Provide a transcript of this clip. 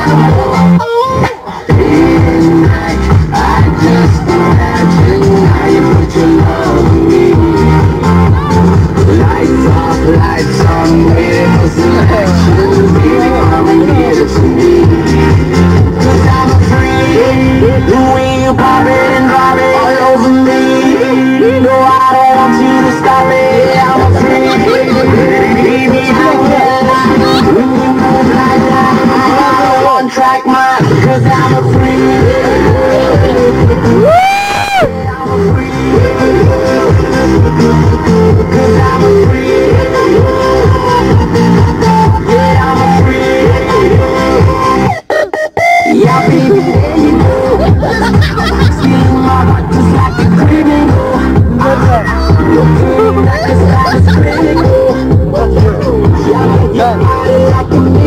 Lights on, waiting for selection. Baby, come and give it to me. 'Cause I'm a freak. The way you pop it and drop it all over me. No, I don't want you to stop it. Yeah, I'm a freak. Baby, I can't lie. When you move like that, I have a one-track mind. 'Cause I'm a freak. I'm a freak. 'Cause I'm a freak. Yeah, baby, there you go. Stealing my heart just like a criminal. You're feeling like a status critical. Yeah, your body like a